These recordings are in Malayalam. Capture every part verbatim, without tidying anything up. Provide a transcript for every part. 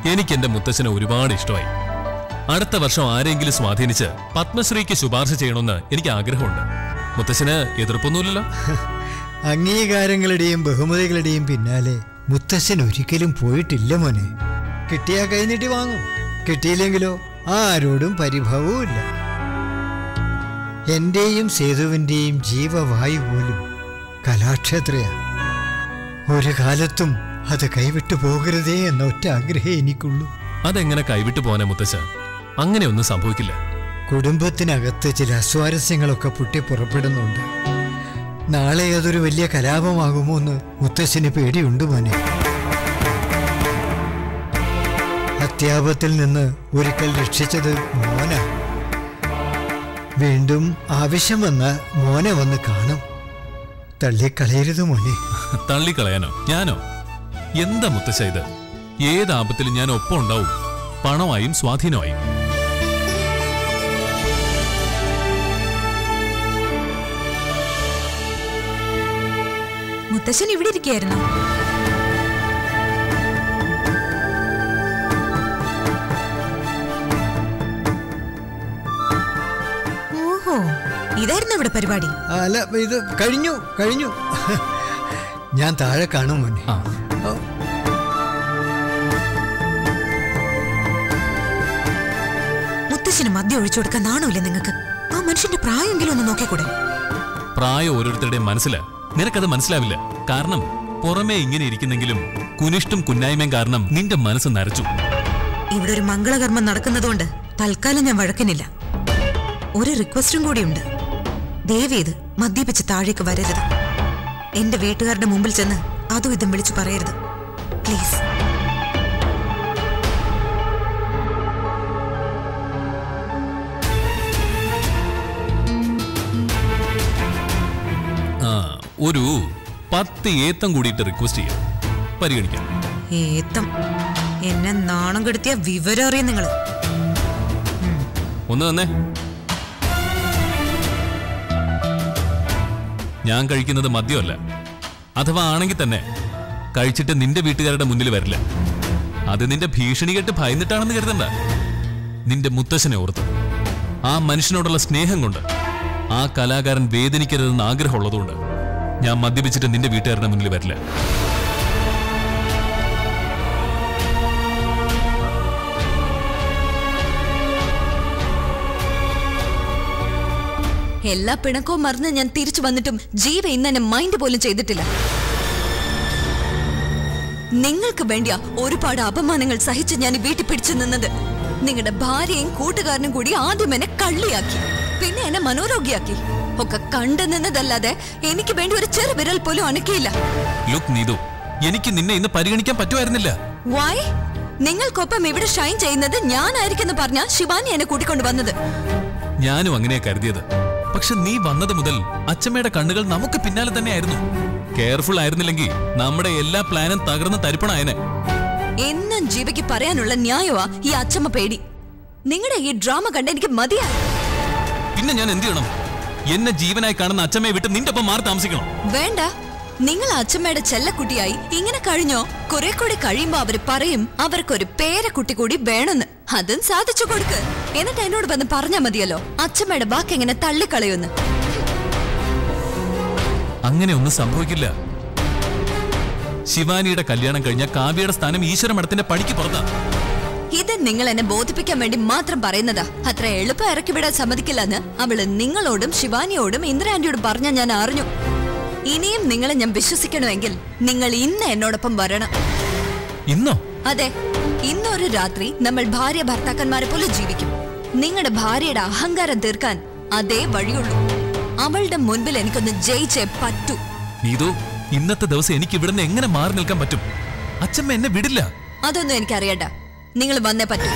എനിക്ക് എന്റെ മുത്തച്ഛനെ ഒരുപാട് ഇഷ്ടമായി. അടുത്ത വർഷം ആരെങ്കിലും സ്വാധീനിച്ച് പത്മശ്രീക്ക് ശുപാർശ ചെയ്യണമെന്ന് എനിക്ക് ആഗ്രഹമുണ്ട്. മുത്തച്ഛന് എതിർപ്പൊന്നുമില്ലല്ലോ? അംഗീകാരങ്ങളുടെയും ബഹുമതികളുടെയും പിന്നാലെ മുത്തച്ഛൻ ഒരിക്കലും പോയിട്ടില്ല മോനെ. കിട്ടിയാ കൈനീട്ടി വാങ്ങും, കിട്ടിയില്ലെങ്കിലോ ആരോടും പരിഭവവും ഇല്ല. എന്റെയും സേതുവിന്റെയും ജീവവായു പോലും കലാക്ഷേത്രയാ. ഒരു കാലത്തും അത് കൈവിട്ടു പോകരുതേ എന്ന ഒറ്റ ആഗ്രഹം എനിക്കുള്ളൂ. അതെങ്ങനെ കൈവിട്ടു പോകാനാ മുത്തച്ഛ? അങ്ങനെയൊന്നും സംഭവിക്കില്ല. കുടുംബത്തിനകത്ത് ചില അസ്വാരസ്യങ്ങളൊക്കെ പൊട്ടി പുറപ്പെടുന്നുണ്ട്. നാളെ അതൊരു വലിയ കലാപമാകുമോ എന്ന് മുത്തശ്ശന് പേടിയുണ്ട് മോനെ. അത്യാപത്തിൽ നിന്ന് ഒരിക്കൽ രക്ഷിച്ചത് മോന. വീണ്ടും ആവശ്യം വന്ന മോനെ വന്ന് കാണും. തള്ളിക്കളയരുത് മോനെ. തള്ളിക്കളയാനോ? ഞാനോ? എന്താ മുത്തശ്ശ ഇത്? ഏത് ആപത്തിലും ഞാൻ ഒപ്പം ഉണ്ടാവും, പണമായും സ്വാധീനമായും. മുത്തശ്ശൻ ഇവിടെ ഇരിക്കുകയായിരുന്നു. ഓഹോ, ഇതായിരുന്നു ഇവിടെ പരിപാടി? അല്ല, ഇത് കഴിഞ്ഞു കഴിഞ്ഞു ഞാൻ താഴെ കാണും മോനെ. മുത്തശ്ശന് മദ്യം ഒഴിച്ചു കൊടുക്കാൻ നാണമില്ലേ നിങ്ങൾക്ക്? ആ മനുഷ്യന്റെ പ്രായമെങ്കിലും ഒന്ന് നോക്കിക്കൂടെ? പ്രായം ഓരോരുത്തരുടെയും മനസ്സിലാ. നിനക്കത് മനസ്സിലാവില്ല. കാരണം പുറമേ ഇങ്ങനെ ഇരിക്കുന്നെങ്കിലും കുനിഷ്ടും കുന്നായ്മയും കാരണം നിന്റെ മനസ്സ് നരച്ചു. ഇവിടെ ഒരു മംഗളകർമ്മം നടക്കുന്നതുകൊണ്ട് തൽക്കാലം ഞാൻ വഴക്കിനില്ല. ഒരു റിക്വസ്റ്റും കൂടിയുണ്ട്. ദേവിയത് മദ്യപിച്ച് താഴേക്ക് വരരുത്. എന്റെ വീട്ടുകാരുടെ മുമ്പിൽ ചെന്ന് അതും ഇതും വിളിച്ചു പറയരുത്, പ്ലീസ്. ഒരു പത്ത് ഏത്തം കൂടിയിട്ട് റിക്വസ്റ്റ് ചെയ്യാം, പരിഗണിക്കാം. ഏത്തം? എന്നെ നാണം കെടുത്തിയ വിവരം അറിയാം നിങ്ങള്. ഒന്ന് തന്നെ. ഞാൻ കഴിക്കുന്നത് മദ്യമല്ല. അഥവാ ആണെങ്കിൽ തന്നെ കഴിച്ചിട്ട് നിന്റെ വീട്ടുകാരുടെ മുന്നിൽ വരില്ല. അത് നിന്റെ ഭീഷണി കേട്ട് ഭയന്നിട്ടാണെന്ന് കരുതണ്ട. നിന്റെ മുത്തശ്ശനെ ഓർത്ത്, ആ മനുഷ്യനോടുള്ള സ്നേഹം കൊണ്ട്, ആ കലാകാരൻ വേദനിക്കരുതെന്ന് ആഗ്രഹമുള്ളതുകൊണ്ട് ഞാൻ മദ്യപിച്ചിട്ട് നിന്റെ വീട്ടുകാരുടെ മുന്നിൽ വരില്ല. എല്ലാ പിണക്കവും മറന്ന് ഞാൻ തിരിച്ചു വന്നിട്ടും ജീവ ഇന്ന് എന്നെ മൈൻഡ് പോലും ചെയ്തിട്ടില്ല. നിങ്ങൾക്ക് വേണ്ടിയാ ഒരുപാട് അപമാനങ്ങൾ സഹിച്ച് ഞാൻ വീട്ടിൽ പിടിച്ചു നിന്നത്. നിങ്ങളുടെ ഭാര്യയും കൂട്ടുകാരനും കൂടി ആദ്യം എന്നെ കള്ളിയാക്കി, പിന്നെ എന്നെ മനോരോഗിയാക്കി. ഒക്കെ കണ്ടു നിന്നതല്ലാതെ എനിക്ക് വേണ്ടി ഒരു ചെറു വിരൽ പോലും അനക്കിയില്ല. ലുക്ക് നീതു, എനിക്ക് നിന്നെ ഇന്ന് പരിഗണിക്കാൻ പറ്റുമായിരുന്നില്ല. വൈ? നിങ്ങൾക്കൊപ്പം ഇവിടെ ഷൈൻ ചെയ്യുന്നത് ഞാനായിരിക്കെന്ന് പറഞ്ഞ ശിവാനി എന്നെ കൂട്ടിക്കൊണ്ട് വന്നത്. ഞാനും അങ്ങനെയാ കരുതിയത്. പക്ഷെ നീ വന്നത് മുതൽ അച്ഛമ്മയുടെ കണ്ണുകൾ നമുക്ക് പിന്നാലെ തന്നെയായിരുന്നു. കെയർഫുൾ ആയിരുന്നില്ലെങ്കിൽ നമ്മുടെ എല്ലാ പ്ലാനും തകർന്ന് തരിപ്പണായനെ. എന്നും ജീവയ്ക്ക് പറയാനുള്ള ന്യായമാ ഈ അച്ഛമ്മ പേടി. നിങ്ങളുടെ ഈ ഡ്രാമ കണ്ട് എനിക്ക് മതിയായി. പിന്നെ ഞാൻ എന്ത് ചെയ്യണം? എന്നെ ജീവനായി കാണുന്ന അച്ഛമ്മയെ വിട്ട് നിന്റെ ഒപ്പം മാറി താമസിക്കണം? വേണ്ട. നിങ്ങൾ അച്ഛമ്മയുടെ ചെല്ലക്കുട്ടിയായി ഇങ്ങനെ കഴിഞ്ഞോ? കുറെ കൂടി കഴിയുമ്പോ അവര് പറയും അവർക്കൊരു പേരക്കുട്ടി കൂടി വേണമെന്ന്. അതും സാധിച്ചു കൊടുക്ക്. എന്നിട്ട് എന്നോട് വന്ന് പറഞ്ഞാ മതിയല്ലോ അച്ഛമ്മയുടെ ബാക്കി എങ്ങനെ തള്ളിക്കളയുന്ന്. അങ്ങനെ ഒന്നും സംഭവിക്കില്ല. ശിവാനിയുടെ കല്യാണം കഴിഞ്ഞ കാവ്യയുടെ സ്ഥാനം ഈശ്വര മഠത്തിന്റെ പടിക്ക് പുറത്താ. ഇത് നിങ്ങൾ എന്നെ ബോധിപ്പിക്കാൻ വേണ്ടി മാത്രം പറയുന്നതാ. അത്ര എളുപ്പം ഇറക്കി വിടാൻ സമ്മതിക്കില്ലെന്ന് അവള് നിങ്ങളോടും ശിവാനിയോടും ഇന്ദിരാന്റിയോടും പറഞ്ഞ ഞാൻ അറിഞ്ഞു. ഇനിയും നിങ്ങളെ ഞാൻ വിശ്വസിക്കണമെങ്കിൽ നിങ്ങൾ ഇന്ന് എന്നോടൊപ്പം വരണം. ഇന്നോ? അതെ, ഇന്നൊരു രാത്രി നമ്മൾ ഭാര്യ ഭർത്താക്കന്മാരെ പോലെ ജീവിക്കും. നിങ്ങളുടെ ഭാര്യയുടെ അഹങ്കാരം തീർക്കാൻ അതേ വഴിയുള്ളൂ. അവളുടെ മുൻപിൽ എനിക്കൊന്ന് ജയിച്ചേ പറ്റൂ. നീതു, ഇന്നത്തെ ദിവസം എനിക്ക് ഇവിടുന്ന് എങ്ങനെ മാറി നിൽക്കാൻ പറ്റും? അച്ഛമ്മ എന്നെ വിടില്ല. അതൊന്നും എനിക്കറിയണ്ട. നിങ്ങൾ വന്നേ പറ്റൂ.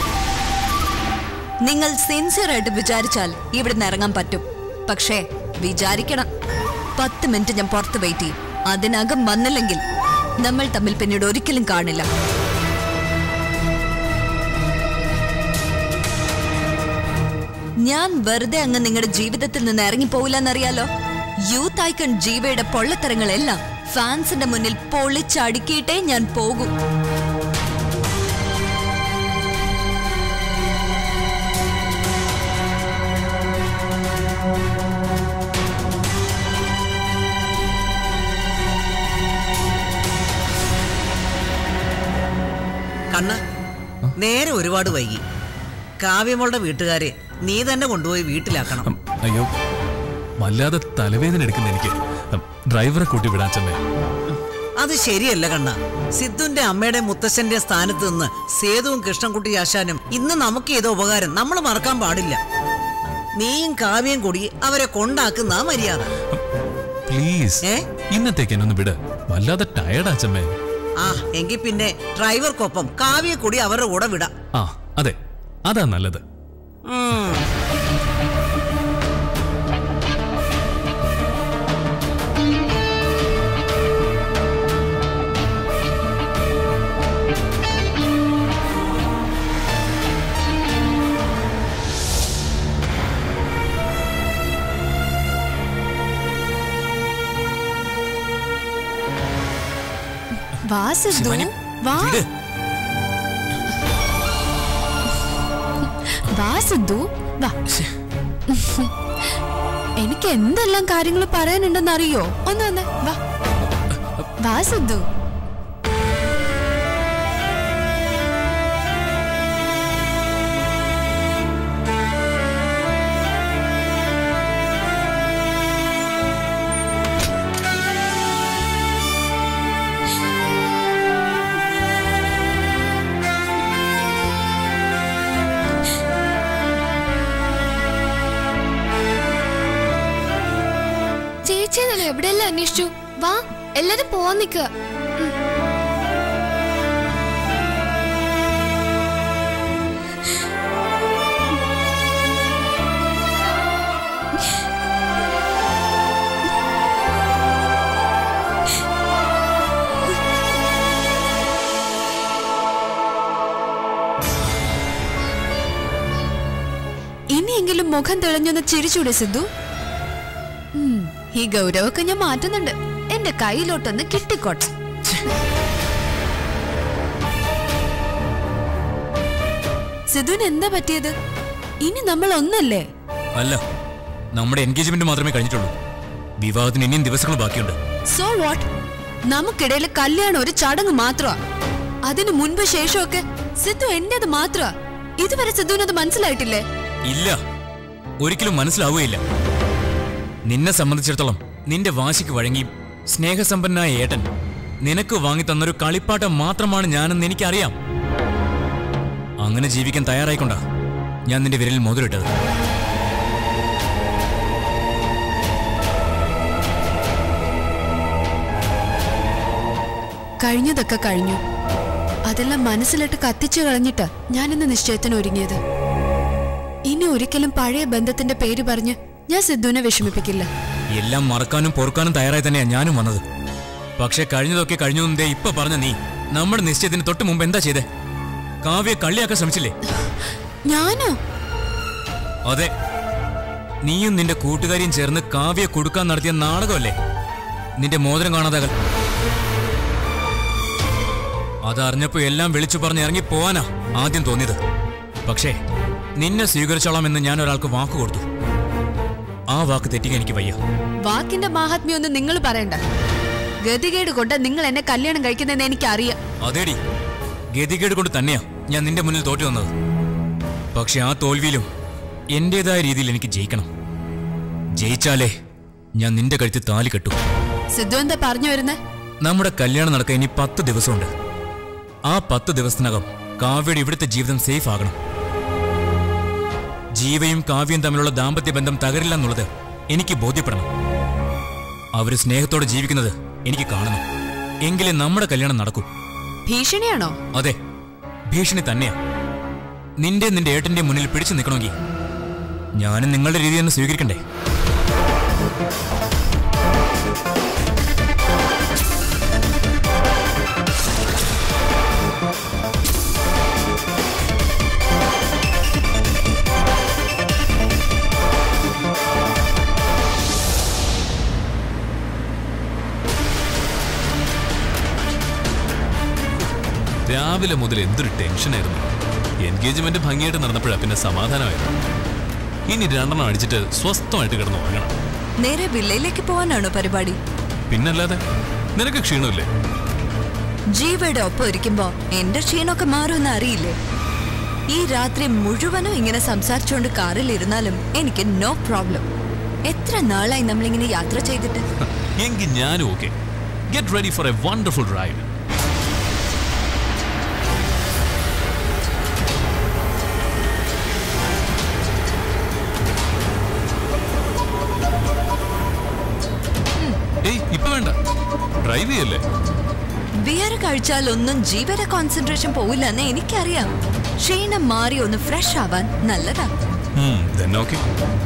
നിങ്ങൾ സിൻസിയർ ആയിട്ട് വിചാരിച്ചാൽ ഇവിടുന്ന് ഇറങ്ങാൻ പറ്റും. പക്ഷേ വിചാരിക്കണം. പത്ത് മിനിറ്റ് ഞാൻ പുറത്ത് വെയിറ്റ് ചെയ്യും. അതിനകം വന്നില്ലെങ്കിൽ നമ്മൾ തമ്മിൽ പിന്നീട് ഒരിക്കലും കാണില്ല. ഞാൻ വെറുതെ അങ്ങ് നിങ്ങളുടെ ജീവിതത്തിൽ നിന്ന് ഇറങ്ങിപ്പോവില്ലെന്നറിയാലോ. യൂത്ത് ഐക്കൺ ജീവയുടെ പൊള്ളത്തരങ്ങളെല്ലാം ഫാൻസിന്റെ മുന്നിൽ പൊളിച്ചടുക്കിയിട്ടേ ഞാൻ പോകൂ. കണ്ണ നേരെ ഒരുപാട് വൈകി. കാവ്യമോളുടെ വീട്ടുകാരെ നീ തന്നെ കൊണ്ടുപോയി വീട്ടിലാക്കണം. അയ്യോ, വല്ലാതെ തലവേദന എടുക്കുന്ന എനിക്ക്. ഡ്രൈവറെ കൂട്ടി വിടാൻ ചെന്നേ. അത് ശരിയല്ല കണ്ണ. സിദ്ധുന്റെ അമ്മയുടെ മുത്തശ്ശന്റെ സ്ഥാനത്ത് നിന്ന് സേതുവും കൃഷ്ണൻകുട്ടി ആശാനും ഇന്ന് നമുക്ക് ചെയ്ത ഉപകാരം നമ്മൾ മറക്കാൻ പാടില്ല. നീയും കാവ്യം കൂടി അവരെ കൊണ്ടാക്കുന്ന മര്യാദ. പ്ലീസ്, ഇന്നത്തേക്ക് എന്നൊന്ന് വിട്. വല്ലാതെ ടയർഡ് ആച്ചമ്മേ. ആ എങ്കിൽ പിന്നെ ഡ്രൈവർക്കൊപ്പം കാവ്യെ കൂടി അവരുടെ കൂടെ വിടാം. ആ അതെ, അതാ നല്ലത്. വാ സിദ്ധു, വാ വാ സിദ്ധു, വാ. എനിക്ക് എന്തെല്ലാം കാര്യങ്ങൾ പറയാനുണ്ടെന്ന് അറിയോ? ഒന്ന് വന്നേ, വാ വാ സിദ്ധു. എവിടെയെല്ലാം അന്വേഷിച്ചു? വാ, എല്ലാരും പോവാൻ നിക്ക. ഇനിയെങ്കിലും മുഖം തെളിഞ്ഞൊന്ന് ചിരിച്ചൂടെ സിദ്ധു? ഈ ഗൗരവൊക്കെ ഞാൻ മാറ്റുന്നുണ്ട്. എന്റെ കയ്യിലോട്ടൊന്ന് കിട്ടിക്കോട്ടെ. സിദ്ധുവിന് എന്താ പറ്റിയത്? ഇനി നമ്മൾ ഒന്നല്ലേ? അല്ല, നമ്മുടെ എൻഗേജ്മെന്റ് മാത്രമേ കഴിഞ്ഞിട്ടുള്ളൂ. വിവാഹത്തിന് ഇനിയും ദിവസങ്ങൾ ബാക്കിയുണ്ട്. So what? നമുക്കിടയിൽ കല്യാണം ഒരു ചടങ്ങ് മാത്രമാ. അതിനു മുൻപ് ശേഷമൊക്കെ സിദ്ധു എന്റേത് മാത്രമാ. ഇതുവരെ സിദ്ധുവിനത് മനസ്സിലായിട്ടില്ലേ? ഇല്ല, ഒരിക്കലും മനസ്സിലാവുകയില്ല. നിന്നെ സംബന്ധിച്ചിടത്തോളം നിന്റെ വാശിക്ക് വഴങ്ങി സ്നേഹസമ്പന്നനായ ഏട്ടൻ നിനക്ക് വാങ്ങി തന്നൊരു കളിപ്പാട്ടം മാത്രമാണ് ഞാനെന്ന് എനിക്കറിയാം. അങ്ങനെ ജീവിക്കാൻ തയ്യാറായിക്കൊണ്ടാ ഞാൻ നിന്റെ വിരലിൽ മോതിരിട്ടത്. കഴിഞ്ഞതൊക്കെ കഴിഞ്ഞു. അതെല്ലാം മനസ്സിലിട്ട് കത്തിച്ചു കളഞ്ഞിട്ട് ഞാനിന്ന് നിശ്ചയത്തിന് ഒരുങ്ങിയത്. ഇനി ഒരിക്കലും പഴയ ബന്ധത്തിന്റെ പേര് പറഞ്ഞ് ഞാൻ സിദ്ധുവിനെ വിഷമിപ്പിക്കില്ല. എല്ലാം മറക്കാനും പൊറുക്കാനും തയ്യാറായി തന്നെയാ ഞാനും വന്നത്. പക്ഷെ കഴിഞ്ഞതൊക്കെ കഴിഞ്ഞു എന്നേ ഇപ്പൊ പറഞ്ഞ നീ നമ്മുടെ നിശ്ചയത്തിന് തൊട്ട് മുമ്പ് എന്താ ചെയ്തേ? കാവ്യെ കള്ളിയാക്കാൻ ശ്രമിച്ചില്ലേ? ഞാനോ? അതെ, നീയും നിന്റെ കൂട്ടുകാരിയും ചേർന്ന് കാവ്യെ കൊടുക്കാൻ നടത്തിയ നാടകമല്ലേ നിന്റെ മോതിരം കാണാതാകൽ. അതറിഞ്ഞപ്പോ എല്ലാം വിളിച്ചു പറഞ്ഞ് ഇറങ്ങി പോവാനാ ആദ്യം തോന്നിയത്. പക്ഷേ നിന്നെ സ്വീകരിച്ചോളാമെന്ന് ഞാൻ ഒരാൾക്ക് വാക്ക് കൊടുത്തു. ആ വാക്ക് തെറ്റിക്കാൻ എനിക്ക് വയ്യ. വാക്കിന്റെ മാഹാത്മ്യം ഒന്നും നിങ്ങൾ പറയണ്ട. ഗതികേട് കൊണ്ട് നിങ്ങൾ എന്നെ കല്യാണം കഴിക്കുന്നതെന്ന് എനിക്കറിയാം. അതേടി, ഗതികേട് കൊണ്ട് തന്നെയാ ഞാൻ നിന്റെ മുന്നിൽ തോറ്റു വന്നത്. പക്ഷെ ആ തോൽവിയിലും എന്റേതായ രീതിയിൽ എനിക്ക് ജയിക്കണം. ജയിച്ചാലേ ഞാൻ നിന്റെ കഴുത്തിൽ താലി കെട്ടു. സിദ്ധു എന്താ പറഞ്ഞു വരുന്നേ? നമ്മുടെ കല്യാണം നടക്കാൻ ഇനി പത്ത് ദിവസമുണ്ട്. ആ പത്ത് ദിവസത്തിനകം കാവ്യയുടെ ഇവിടുത്തെ ജീവിതം സേഫ് ആകണം. ജീവയും കാവ്യയും തമ്മിലുള്ള ദാമ്പത്യ ബന്ധം തകരില്ലെന്നുള്ളത് എനിക്ക് ബോധ്യപ്പെടണം. അവര് സ്നേഹത്തോടെ ജീവിക്കുന്നത് എനിക്ക് കാണണം. എങ്കിലേ നമ്മുടെ കല്യാണം നടക്കൂ. ഭീഷണിയാണോ? അതെ, ഭീഷണി തന്നെയാ. നിന്റെ നിന്റെ ഏട്ടന്റെ മുന്നിൽ പിടിച്ചു നിൽക്കണമെങ്കിൽ ഞാനും നിങ്ങളുടെ രീതി തന്നെ സ്വീകരിക്കണ്ടേ? രാവിലെ മുതൽ എന്തൊരു ടെൻഷനായിരുന്നു. എൻഗേജ്മെന്റ് ഭംഗിയായിട്ട് നടന്നപ്പോഴാ പിന്നെ സമാധാനമായിരുന്നു. ഇനി രണ്ടെണ്ണം അടിച്ചിട്ട് സ്വസ്ഥമായിട്ട് കിടന്നു ഉറങ്ങണം. നേരെ വില്ലയിലേക്ക് പോവാനാണോ പരിപാടി? പിന്നല്ലാതെ, നിനക്ക് ക്ഷീണമില്ലേ? ജീവയുടെ ഒപ്പം ഇരിക്കുമ്പോ എന്റെ ക്ഷീണമൊക്കെ മാറുമെന്ന് അറിയില്ലേ? ഈ രാത്രി മുഴുവനും ഇങ്ങനെ സംസാരിച്ചുകൊണ്ട് കാറിൽ ഇരുന്നാലും എനിക്ക് നോ പ്രോബ്ലം. എത്ര നാളായി നമ്മളിങ്ങനെ യാത്ര ചെയ്തിട്ട്. എങ്കിൽ ഞാനും okay. Get ready for a wonderful ride. ഏയ് ഇപ്പൊ വേണ്ട, ഡ്രൈവ് ചെയ്യല്ലേ. ബിയർ കഴിച്ചാലൊന്നും ജീവയുടെ കോൺസെൻട്രേഷൻ പോവില്ലെന്ന് എനിക്കറിയാം. ക്ഷീണം മാറി ഒന്ന് ഫ്രഷ് ആവാൻ നല്ലതാ. ഓക്കെ.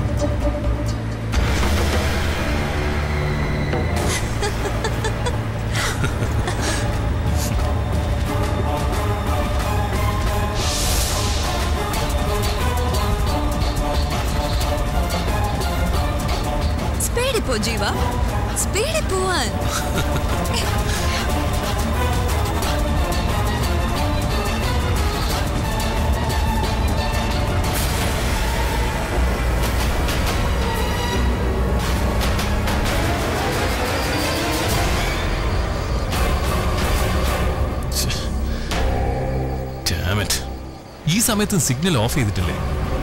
സ്പീഡിൽ പോ ജീവ, സ്പീഡിൽ പോവാൻ. ഈ സമയത്ത് സിഗ്നൽ ഓഫ് ചെയ്തിട്ടില്ലേ?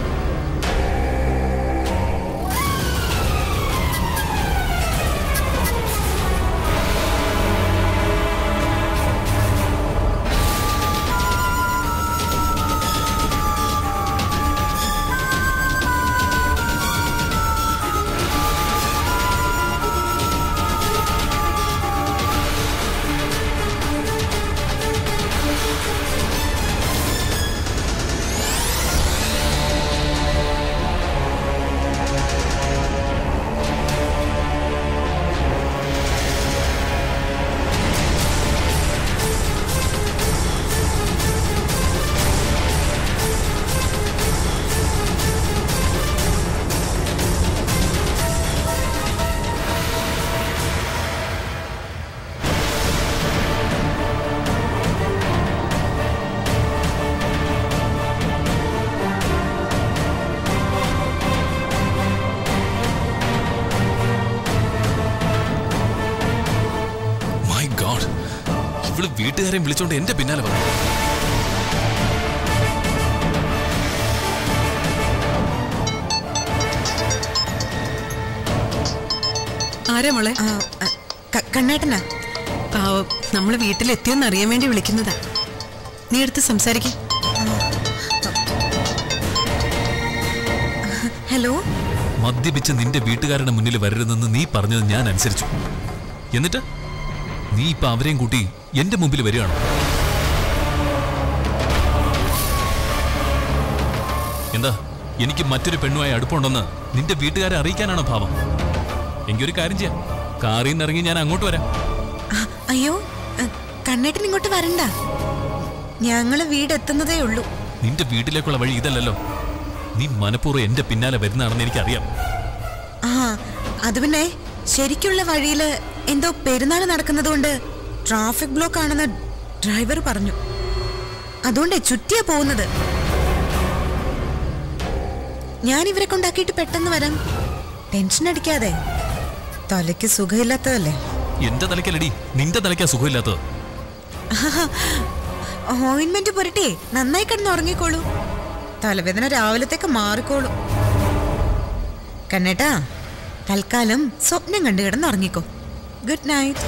വീട്ടുകാരെയും വിളിച്ചോണ്ട് എന്റെ പിന്നാലെ വന്നു. ആരാ മോളെ? കണ്ണേട്ടനാ. നമ്മള് വീട്ടിലെത്തിയെന്ന് അറിയാൻ വേണ്ടി വിളിക്കുന്നതാ. നീ എടുത്ത് സംസാരിക്ക. ഹലോ. മദ്യപിച്ച് നിന്റെ വീട്ടുകാരുടെ മുന്നിൽ വരരുതെന്ന് നീ പറഞ്ഞത് ഞാൻ അനുസരിച്ചു. എന്നിട്ട് നീ ഇപ്പൊ അവരെയും കൂട്ടി എന്റെ മുമ്പിൽ വരികയാണോ? എന്താ, എനിക്ക് മറ്റൊരു പെണ്ണുമായി അടുപ്പമുണ്ടെന്ന് നിന്റെ വീട്ടുകാരെ അറിയിക്കാനാണോ ഭാവം? എങ്കിൽ ഒരു കാര്യം ചെയ്യാം, കാറിൽ നിന്ന് ഇറങ്ങി ഞാൻ അങ്ങോട്ട് വരാം. അയ്യോ, കണ്ണേട്ടൻ ഇങ്ങോട്ട് വരണ്ട, ഞങ്ങള് വീടെത്തുന്നതേ ഉള്ളൂ. നിന്റെ വീട്ടിലേക്കുള്ള വഴി ഇതല്ലല്ലോ. നീ മനഃപൂർവ്വം എന്റെ പിന്നാലെ വരുന്നതാണെന്ന് എനിക്കറിയാം. ആ, അത് പിന്നെ ശരിക്കുള്ള വഴിയില് എന്തോ പെരുന്നാൾ നടക്കുന്നതുകൊണ്ട് ട്രാഫിക് ബ്ലോക്ക് ആണെന്ന് ഡ്രൈവർ പറഞ്ഞു. അതുകൊണ്ടേ ചുറ്റിയാ പോകുന്നത്. ഞാൻ ഇവരെ കൊണ്ടാക്കിയിട്ട് പെട്ടെന്ന് വരാം. ടെൻഷൻ അടിക്കാതെ. തലയ്ക്ക് സുഖമില്ലാത്തതല്ലേ? എന്റെ തലയ്ക്കല്ലടി, നിന്റെ തലയ്ക്കാ സുഖമില്ലാത്തത്. ഓയിന്റ്മെന്റ് പുരട്ടെ നന്നായി കിടന്ന് ഉറങ്ങിക്കോളൂ. തലവേദന രാവിലത്തേക്ക് മാറിക്കോളൂ. കണ്ണേട്ടാ, തൽക്കാലം സ്വപ്നം കണ്ടു കിടന്ന് ഉറങ്ങിക്കോ. Good night.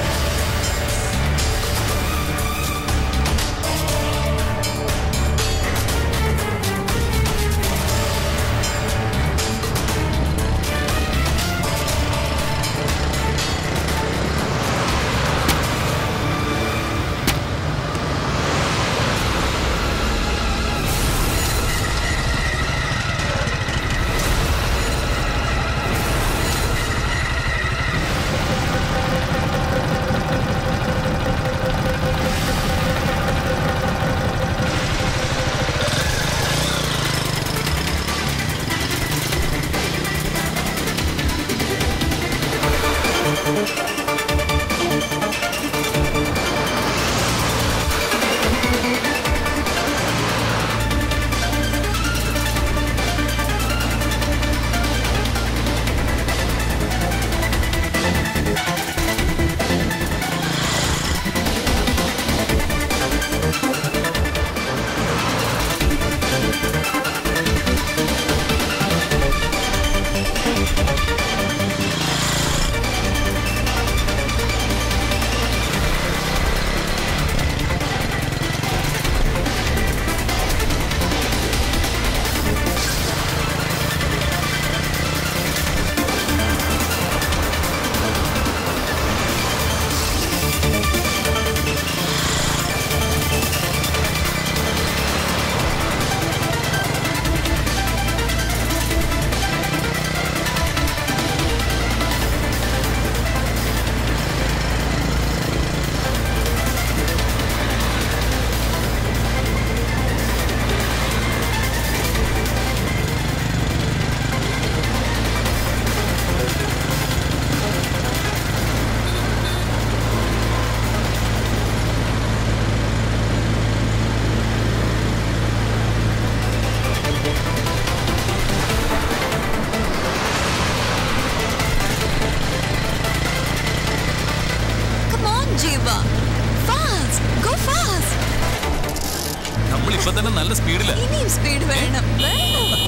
Jeeva. Fast, go fast. നമ്മൾ ഇപ്പൊ തന്നെ നല്ല സ്പീഡില്ല. ഇനിയും സ്പീഡ് വേണം. വേണം.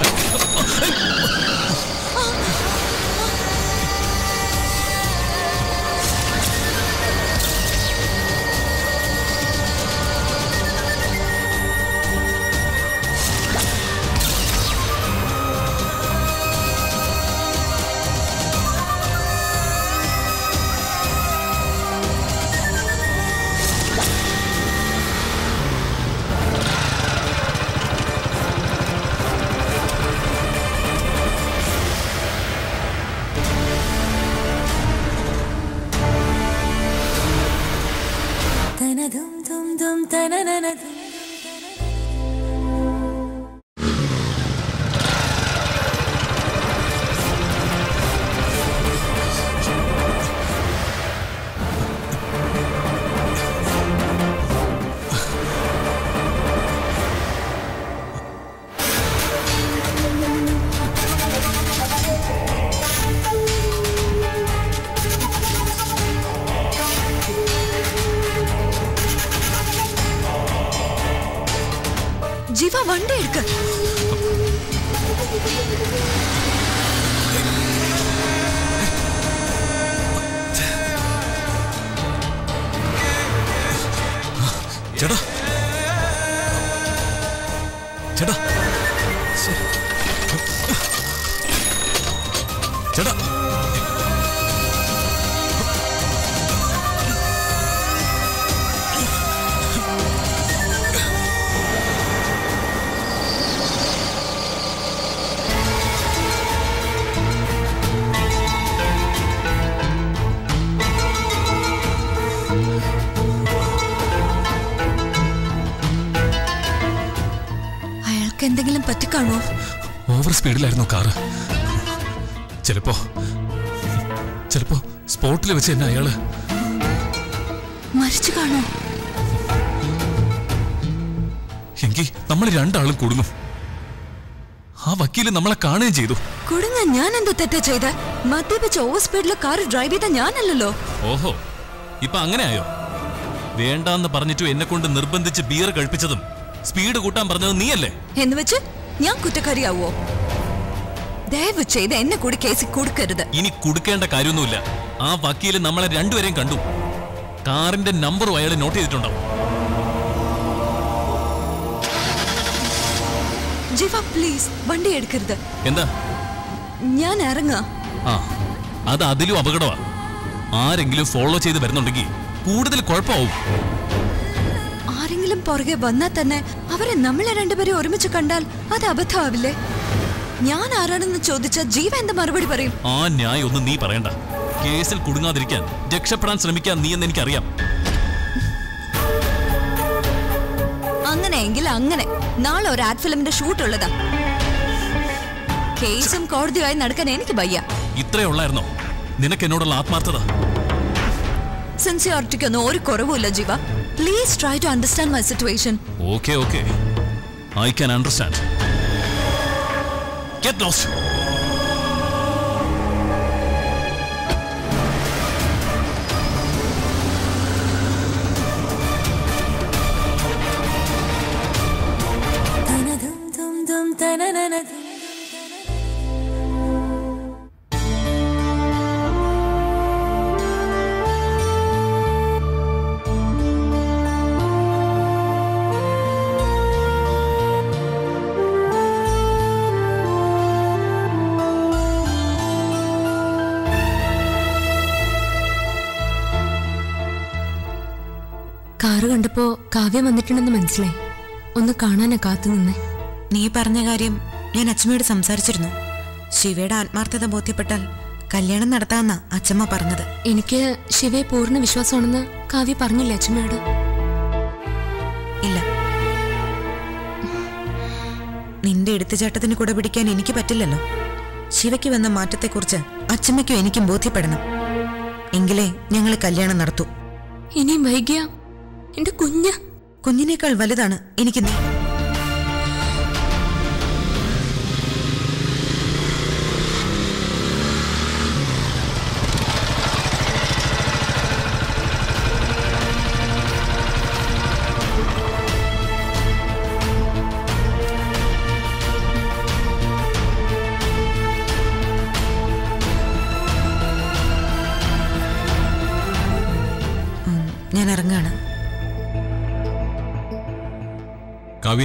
ജീവ വണ്ടി എടുക്ക. ചേട്ടാ ചേട്ടാ ചേട്ടാ എന്തെങ്കിലും പറ്റിക്കാണോ? Over സ്പീഡിലായിരുന്നു car. ചിലപ്പോ ചിലപ്പോ സ്പോട്ടിൽ വെച്ച് തന്നെ അയാള് മരിച്ചു കാണോ? എങ്കിൽ നമ്മൾ രണ്ടാളും കുടുങ്ങും. ആ വക്കീല് നമ്മളെ കാണുകയും ചെയ്തു. കുടുങ്ങാൻ ഞാൻ എന്താ തെറ്റാ ചെയ്ത? മദ്യപിച്ച് ഓവർ സ്പീഡിൽ കാർ ഡ്രൈവ് ചെയ്ത ഞാനല്ലോ. ഓഹോ, ഇപ്പൊ അങ്ങനെ ആയോ? വേണ്ടാന്ന് പറഞ്ഞിട്ടു എന്നെ കൊണ്ട് നിർബന്ധിച്ച് ബിയർ കഴിപ്പിച്ചതും സ്പീഡ് കൂട്ടാൻ പറഞ്ഞത് നീയല്ലേ? എന്ന് വെച്ച് ഞാൻ കുറ്റക്കാരിയാവോ? ദയവ് ചെയ്ത് എന്നെ കൂടി കേസിൽ കൊടുക്കരുത്. ഇനി കൊടുക്കേണ്ട കാര്യമൊന്നുമില്ല. ആ വക്കീല് നമ്മളെ രണ്ടുപേരെയും കണ്ടു. കാറിന്റെ നമ്പറും അയാൾ നോട്ട് ചെയ്തിട്ടുണ്ടാവും. ജീവ പ്ലീസ് വണ്ടി എടുക്കരുത്. എന്താ? ഞാൻ ഇറങ്ങാ. ആ, അത് അതിലും അപകടമാ. ആരെങ്കിലും ഫോളോ ചെയ്ത് വരുന്നുണ്ടെങ്കിൽ കൂടുതൽ കുഴപ്പമാവും. ആരെങ്കിലും പുറകെ വന്നാൽ തന്നെ അവരെ നമ്മളെ രണ്ടുപേരും ഒരുമിച്ച് കണ്ടാൽ അത് അബദ്ധമാവില്ലേ? ഞാൻ ആരാണെന്ന് ചോദിച്ച ജീവ എന്താ മറുപടി പറയും? ആ ന്യായം ഒന്നും നീ പറയണ്ട. കേസിൽ കുടുങ്ങാതിരിക്കാൻ രക്ഷപ്പെടാൻ ശ്രമിക്കാൻ നീ എന്ന് എനിക്കറിയാം. അങ്ങനെയെങ്കിൽ അങ്ങനെ നാളെ ഒരു ആഡ് ഫിലിമിന്റെ ഷൂട്ട് ഉള്ളതാ. കേസും കോടതിയുമായി നടക്കാൻ എനിക്ക് വയ്യ. ഇത്രേ ഉള്ളായിരുന്നോ നിനക്ക് എന്നോടുള്ള ആത്മാർത്ഥത? സിൻസിയോറിറ്റിക്കൊന്നും ഒരു കുറവുമില്ല Jeeva. Please try to understand my situation. Okay okay, I can understand. Get lost. Car കണ്ടപ്പോ കാവ്യ വന്നിട്ടുണ്ടെന്ന് മനസ്സിലായി. ഒന്ന് കാണാനാ കാത്തു നിന്നേ. നീ പറഞ്ഞ കാര്യം ഞാൻ അച്ഛമ്മയോട് സംസാരിച്ചിരുന്നു. ശിവയുടെ ആത്മാർത്ഥത ബോധ്യപ്പെട്ടാൽ കല്യാണം നടത്താമെന്നാ അച്ഛമ്മ പറഞ്ഞത്. എനിക്ക് ശിവയെ പൂർണ്ണ വിശ്വാസമാണെന്ന് കാവ്യ പറഞ്ഞില്ലേ അച്ഛമ്മയോട്? ഇല്ല, നിന്റെ എടുത്തുചാട്ടത്തിന് കൂടെ പിടിക്കാൻ എനിക്ക് പറ്റില്ലല്ലോ. ശിവയ്ക്ക് വന്ന മാറ്റത്തെക്കുറിച്ച് അച്ഛമ്മയ്ക്കും എനിക്കും ബോധ്യപ്പെടണം. എങ്കിലേ ഞങ്ങൾ കല്യാണം നടത്തൂ. ഇനിയും വൈകിയ എന്റെ കുഞ്ഞ് കുഞ്ഞിനേക്കാൾ വലുതാണ് എനിക്ക് നീ. ഞാൻ ഇറങ്ങാണ്. കാവ്യ,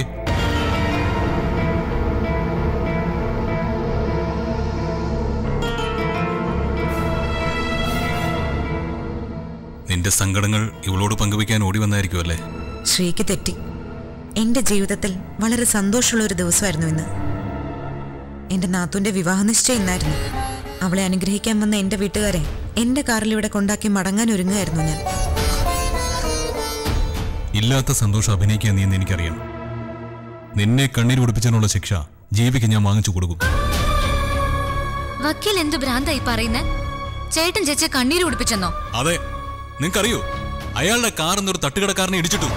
നിന്റെ സങ്കടങ്ങൾ ഇവളോട് പങ്കുവയ്ക്കാൻ ഓടി വന്നായിരിക്കും അല്ലേ? ശ്രീക്ക് തെറ്റി. എന്റെ ജീവിതത്തിൽ വളരെ സന്തോഷമുള്ള ഒരു ദിവസമായിരുന്നു ഇന്ന്. എന്റെ നാത്തൂന്റെ വിവാഹ നിശ്ചയം ഇന്നായിരുന്നു. അവളെ അനുഗ്രഹിക്കാൻ വന്ന എന്റെ വീട്ടുകാരെ എന്റെ കാറിലൂടെ കൊണ്ടാക്കി മടങ്ങാൻ ഒരുങ്ങുകയായിരുന്നു ഞാൻ. ഇല്ലാത്ത സന്തോഷം അഭിനയിക്കാൻ നീ എന്ന് എനിക്കറിയാം. നിന്നെ കണ്ണീർ ഉടുപ്പിച്ചതിനുള്ള ശിക്ഷ ജീവിക്ക് ഞാൻ വാങ്ങിച്ചു കൊടുക്കും. വക്കീൽ എന്ത് ഭ്രാന്തായി പറയുന്നേ? ചേട്ടൻ ചേച്ചി കണ്ണീര് ഉടുപ്പിച്ചെന്നോ? അതെ, നിങ്ങൾക്കറിയോ അയാളുടെ കാർ എന്നൊരു തട്ടുകടക്കാരനെ ഇടിച്ചിട്ടു.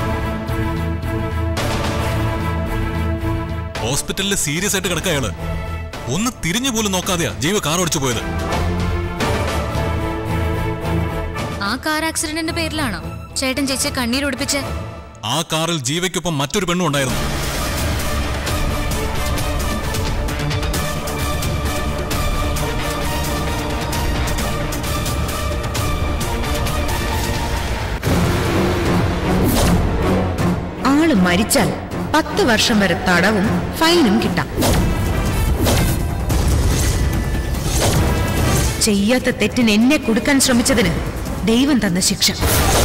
ഹോസ്പിറ്റലിൽ സീരിയസ് ആയിട്ട് കിടക്ക അയാള്. ഒന്ന് തിരിഞ്ഞു പോലും നോക്കാതെയാ ജീവ കാർ ഓടിച്ചു പോയത്. ആ കാർ ആക്സിഡന്റിന്റെ പേരിലാണോ ചേട്ടൻ ചേച്ചി കണ്ണീര് ഉടുപ്പിച്ച്? ആ കാറിൽ ജീവയ്ക്കൊപ്പം മറ്റൊരു പെണ്ണും ഉണ്ടായിരുന്നു. ആള് മരിച്ചാൽ പത്ത് വർഷം വരെ തടവും ഫൈനും കിട്ടാം. ചെയ്യാത്ത തെറ്റിന് എന്നെ കൊടുക്കാൻ ശ്രമിച്ചതിന് ദൈവം തന്ന ശിക്ഷ.